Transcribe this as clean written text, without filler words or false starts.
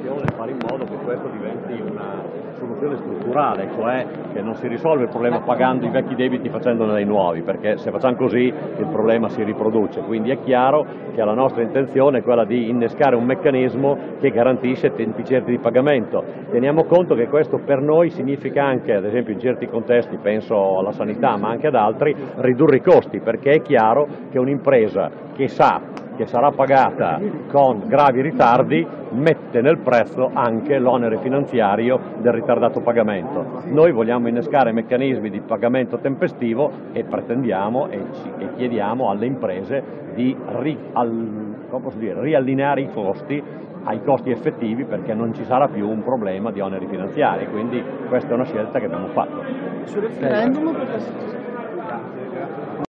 intenzione fare in modo che questo diventi una soluzione strutturale, cioè che non si risolve il problema pagando i vecchi debiti facendone dei nuovi, perché se facciamo così il problema si riproduce. Quindi è chiaro che la nostra intenzione è quella di innescare un meccanismo che garantisce tempi certi di pagamento. Teniamo conto che questo per noi significa anche, ad esempio in certi contesti, penso alla sanità ma anche ad altri, ridurre i costi, perché è chiaro che un'impresa che sa che sarà pagata con gravi ritardi mette nel prezzo anche l'onere finanziario del ritardato pagamento. Noi vogliamo innescare meccanismi di pagamento tempestivo e pretendiamo e chiediamo alle imprese di riallineare i costi ai costi effettivi, perché non ci sarà più un problema di oneri finanziari, quindi questa è una scelta che abbiamo fatto. Sul referendum